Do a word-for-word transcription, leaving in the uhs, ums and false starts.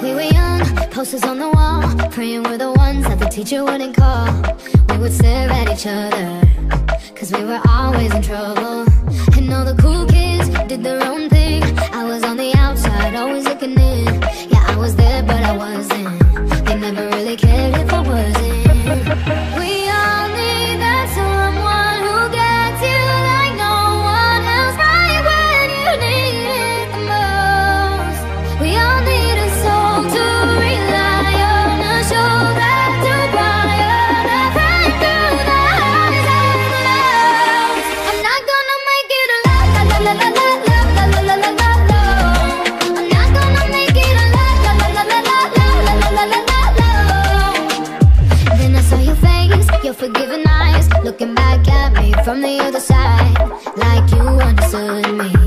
We were young, posters on the wall, praying we're the ones that the teacher wouldn't call. We would stare at each other, cause we were always in trouble. And all the cool kids did their own thing. I was on the outside, always looking in. Yeah, I was there, but I wasn't. They never really cared if I wasn't. We all need that someone who gets you like no one else, right when you need it the most. We all need a soul to rely on, a shoulder to cry on, a friend through the highs and the lows. I'm not gonna make it alone, la la la la la la la la la la la. I'm not gonna make it alone, la la la la la la la la la la la. Then I saw your face, your forgiving eyes, looking back at me from the other side, like you understood me.